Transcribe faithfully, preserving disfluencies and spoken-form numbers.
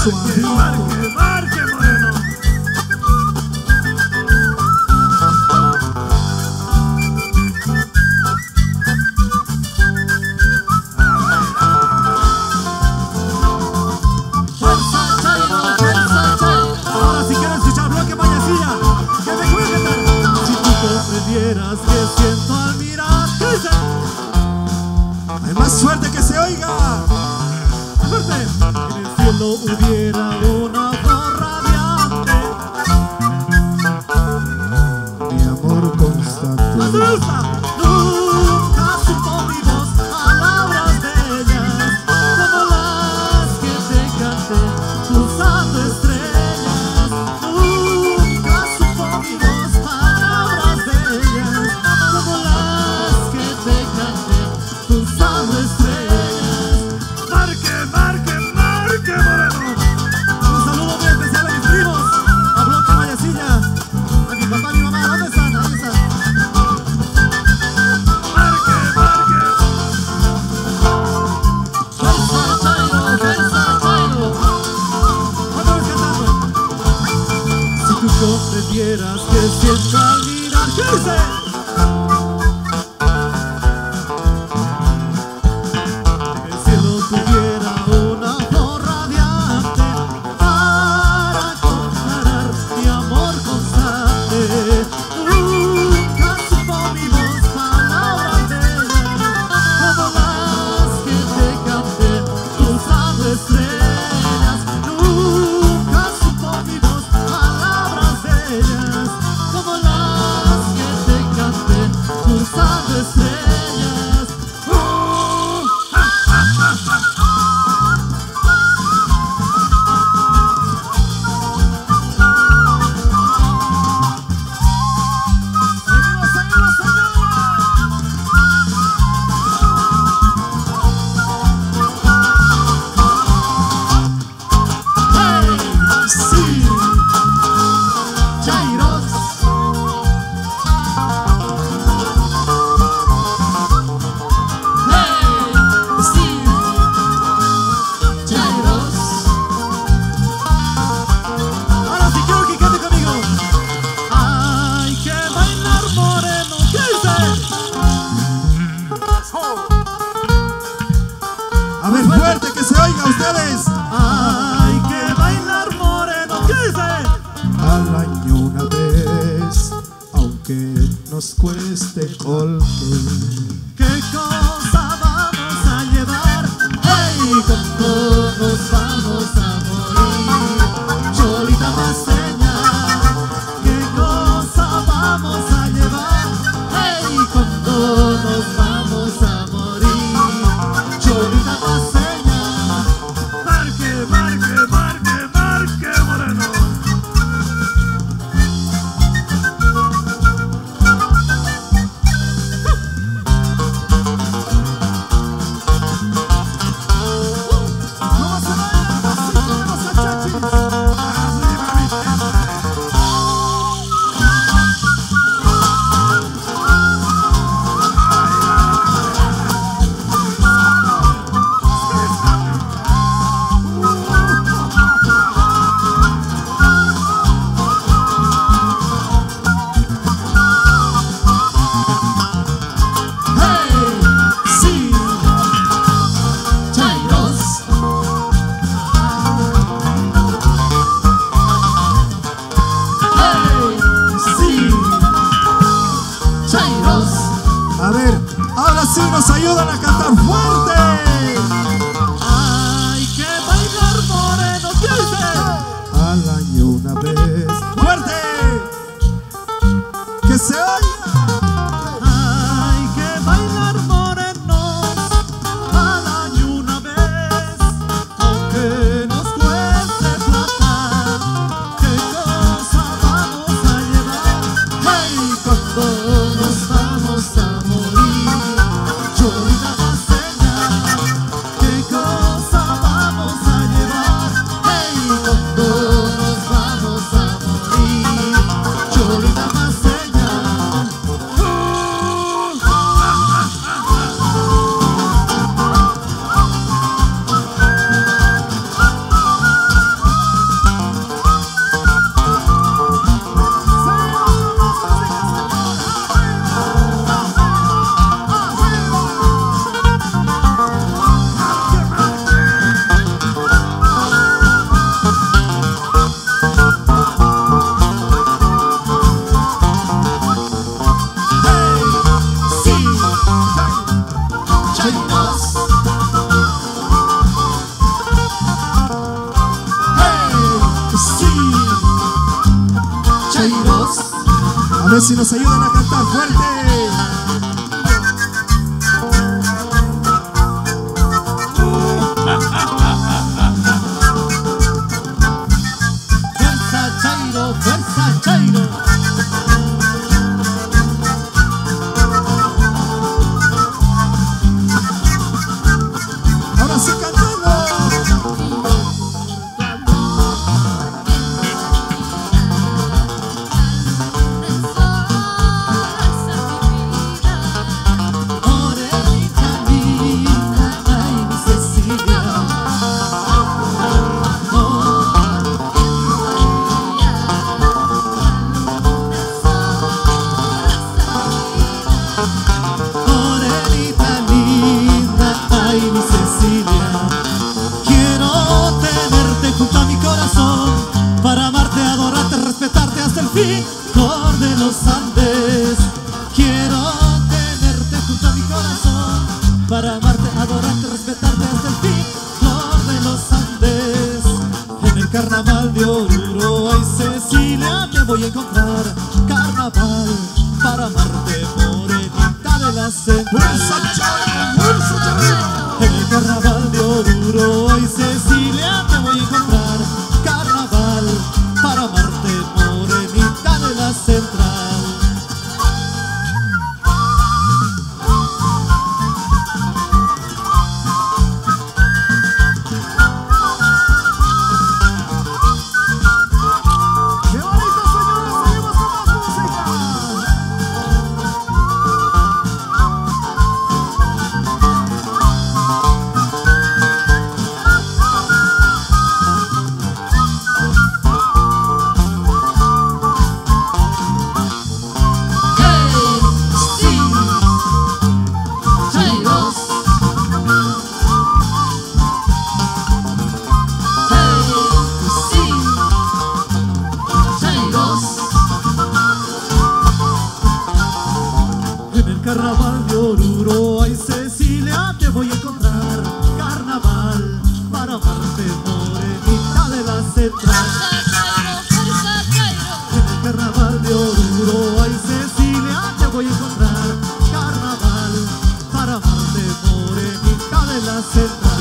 Suavito. Marque, marque, moreno. Fuerza, Chairo, fuerza, Chairo. Ahora si quiero escuchar bloque Mayasilla, que me cuenten. Si tú comprendieras que siento al mirarte, hay más suerte que se oiga. Fuerte. En el cielo hubiera una flor radiante, mi amor constante. ¡Más gusta! Nunca supo mi voz palabras bellas como las que te canté cruzando estrellas. Nunca supo mi voz palabras bellas como las que te canté cruzando estrellas. Marque, marque, marque, moreno. Un saludo muy especial a mis primos, a Bloque Mayasilla, a mi papá y mi mamá. ¿Dónde están? Ahí están. Marque, marque. Fuerza, Chairo, fuerza, Chairo. Otra vez cantando. Si tú comprendieras que siento al mirar, ¿qué dice? En el cielo tuviera una flor radiante para comparar mi amor constante. Nunca supo mi voz palabras bellas como las que te canté cruzando estrellas. Nunca supo mi voz palabras bellas como las A ver si nos ayudan a cantar fuerte. Fuerza Chairo, fuerza Chairo. Ahora sí cantando. Para amarte, adorarte, respetarte hasta el fin, Flor de los Andes. Quiero tenerte junto a mi corazón. Para amarte, adorarte, respetarte hasta el fin, Flor de los Andes. En el carnaval de Oruro, ay Cecilia, te voy a encontrar. Carnaval para amarte, morenita de la central. En el carnaval de Oruro, ay Cecilia, te voy a encontrar. Carnaval para amarte, morenita de la central. ¡Qué bonito, señores! ¡Seguimos con más música! Carnaval de Oruro, ay Cecilia, te voy a encontrar. Carnaval para amarte, morenita de la central. En el carnaval de Oruro, ay Cecilia, te voy a encontrar. Carnaval para amarte, morenita de la central.